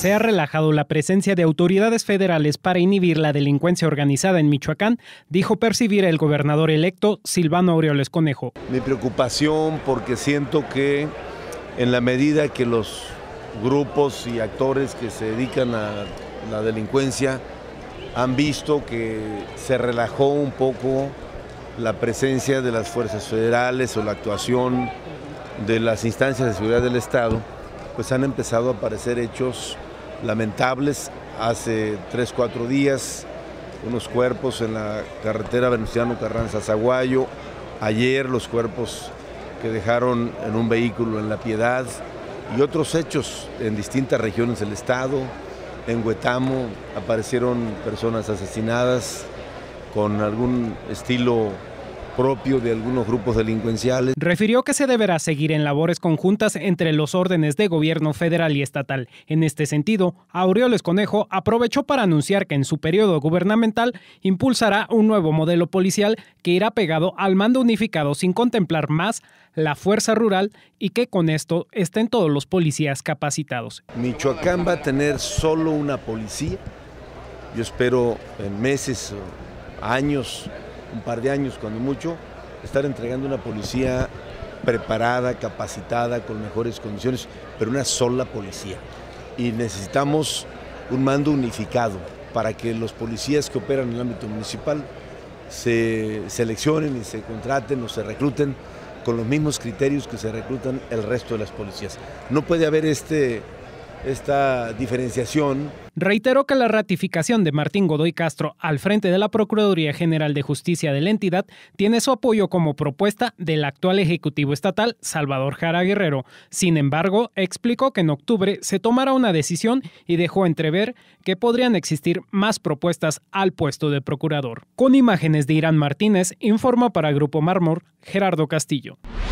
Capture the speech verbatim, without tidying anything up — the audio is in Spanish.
se ha relajado la presencia de autoridades federales para inhibir la delincuencia organizada en Michoacán, dijo percibir el gobernador electo Silvano Aureoles Conejo. Mi preocupación porque siento que en la medida que los grupos y actores que se dedican a la delincuencia han visto que se relajó un poco la presencia de las fuerzas federales o la actuación de las instancias de seguridad del Estado, pues han empezado a aparecer hechos lamentables. Hace tres, cuatro días, unos cuerpos en la carretera Venustiano Carranza-Zaguayo, ayer los cuerpos que dejaron en un vehículo en La Piedad y otros hechos en distintas regiones del Estado. En Huetamo aparecieron personas asesinadas con algún estilo propio de algunos grupos delincuenciales. Refirió que se deberá seguir en labores conjuntas entre los órdenes de gobierno federal y estatal. En este sentido, Aureoles Conejo aprovechó para anunciar que en su periodo gubernamental impulsará un nuevo modelo policial que irá pegado al mando unificado sin contemplar más la fuerza rural y que con esto estén todos los policías capacitados. Michoacán va a tener solo una policía. Yo espero en meses o años, un par de años cuando mucho, estar entregando una policía preparada, capacitada, con mejores condiciones, pero una sola policía. Y necesitamos un mando unificado para que los policías que operan en el ámbito municipal se seleccionen y se contraten o se recluten con los mismos criterios que se reclutan el resto de las policías. No puede haber este, esta diferenciación. Reiteró que la ratificación de Martín Godoy Castro al frente de la Procuraduría General de Justicia de la entidad tiene su apoyo como propuesta del actual Ejecutivo Estatal, Salvador Jara Guerrero. Sin embargo, explicó que en octubre se tomará una decisión y dejó entrever que podrían existir más propuestas al puesto de procurador. Con imágenes de Irán Martínez, informa para Grupo Mármol, Gerardo Castillo.